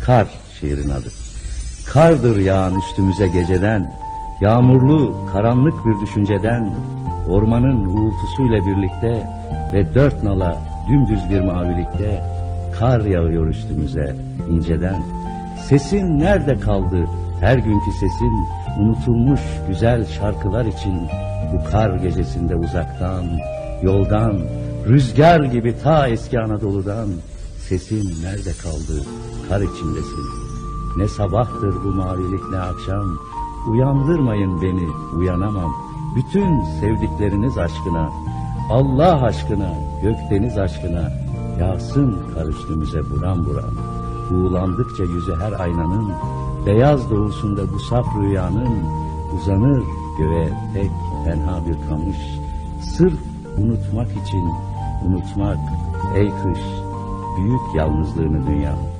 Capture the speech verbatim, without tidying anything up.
Kar şiirin adı. Kardır yağan üstümüze geceden, yağmurlu, karanlık bir düşünceden, ormanın uğultusuyla birlikte ve dört nala dümdüz bir mavilikte kar yağıyor üstümüze inceden. Sesin nerede kaldı her günkü sesin, unutulmuş güzel şarkılar için bu kar gecesinde uzaktan, yoldan, rüzgar gibi ta eski Anadolu'dan sesin nerede kaldı kar içindesin. Ne sabahtır bu mavilik ne akşam, uyandırmayın beni uyanamam. Bütün sevdikleriniz aşkına, Allah aşkına, gökdeniz aşkına yağsın kar üstümüze buram buram. Buğulandıkça yüzü her aynanın, beyaz doğusunda bu saf rüyanın, uzanır göğe tek tenha bir kamış. Sırf unutmak için unutmak ey kış, büyük yalnızlığını dünya.